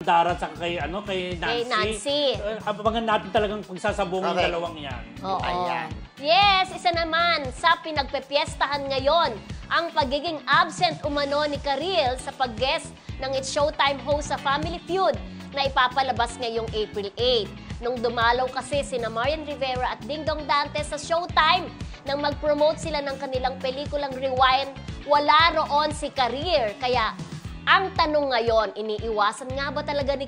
Dara at kay, kay Nancy. Kay Nancy. Abangan natin talagang pagsasabong yung dalawang yan. Oo. Ayan. Yes, isa naman sa pinagpepiestahan ngayon ang pagiging absent umano ni Karil sa pag-guest ng It's Showtime host sa Family Feud na ipapalabas ngayong April 8. Nung dumalaw kasi sina Marian Rivera at Dingdong Dantes sa Showtime nang mag-promote sila ng kanilang pelikulang Rewind, wala roon si Karil. Kaya ang tanong ngayon, iniiwasan nga ba talaga ni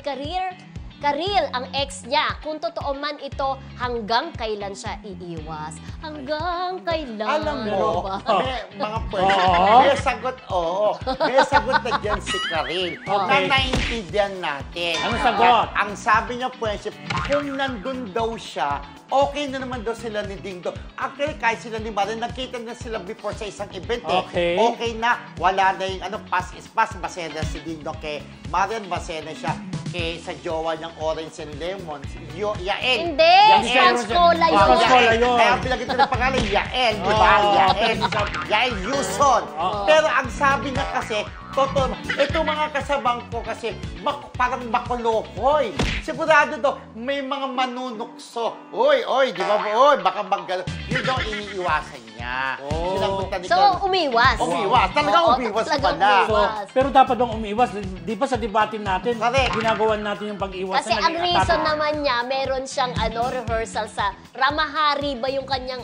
Karil ang ex niya? Kung totoo man ito, hanggang kailan siya iiwas? Hanggang kailan? Alam mo, ba? may mga pwede. May sagot, oo. May sagot na dyan si Karil. Na naiintindihan natin. Ano sagot? Ang sabi niya, friendship, kung nandun daw siya, okay na naman daw sila ni Dingdong. Actually, kahit sila ni Marian, nakita na sila before sa isang event eh. Okay na, wala na yung pass is pass. Masaya na si Dingdong kay Marian, masaya na siya kay sa jowa niyang Orange and Lemon, Yael. Hindi, Franz Cola yun. Kaya pinagkita ng pangalan, Yael, di ba? Yael Yuson. Pero ang sabi niya kasi, totoo, ito mga kasabang ko kasi parang makulokoy. Sigurado to, may mga manunukso. Oy, di ba? Oy, baka maggalo. Yun daw iniiwasan niya. So, umiwas. Umiwas. Talagang umiwas pala. Pero dapat bang umiwas? Di ba sa debate natin, ginagawan natin yung pag-iwas. Kasi ang reason naman niya, meron siyang rehearsal sa Ramahari ba yung kanyang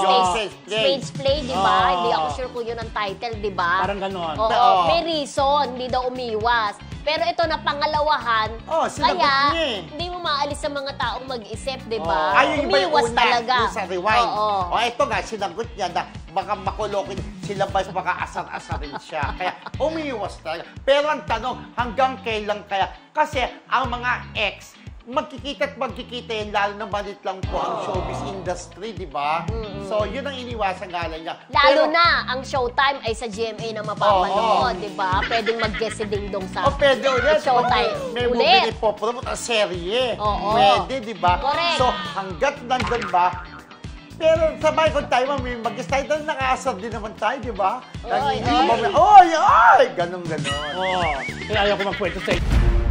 stage play, di ba? Hindi ako sure kung yun ang title, di ba? Parang ganon. Oo, may reason, hindi daw umiwas. Pero ito na pangalawahan, kaya hindi mo maalis sa mga taong mag-isip, di ba? Umiwas talaga. Yung sa Rewind. Ito nga, sinagot niya na baka makulokin sila ba baka asar-asarin siya. Kaya umiwas talaga. Pero ang tanong, hanggang kailan kaya? Kasi ang mga ex, magkikita yan, lalo na malit lang po ang showbiz industry, di ba? So, yun ang iniwasan nga lang niya. Lalo na, ang Showtime ay sa GMA na mapapanood, di ba? Pwedeng mag-guest si Dingdong sa pwede ulit. Showtime. May movie po, promote ang serye. Pwede, di ba? Correct. So, hanggat nandun ba, pero sabay kung tayo, may mag-guest tayo, dahil nakaasar din naman tayo, di ba? Ganun. Kaya ayaw ko magkwento sa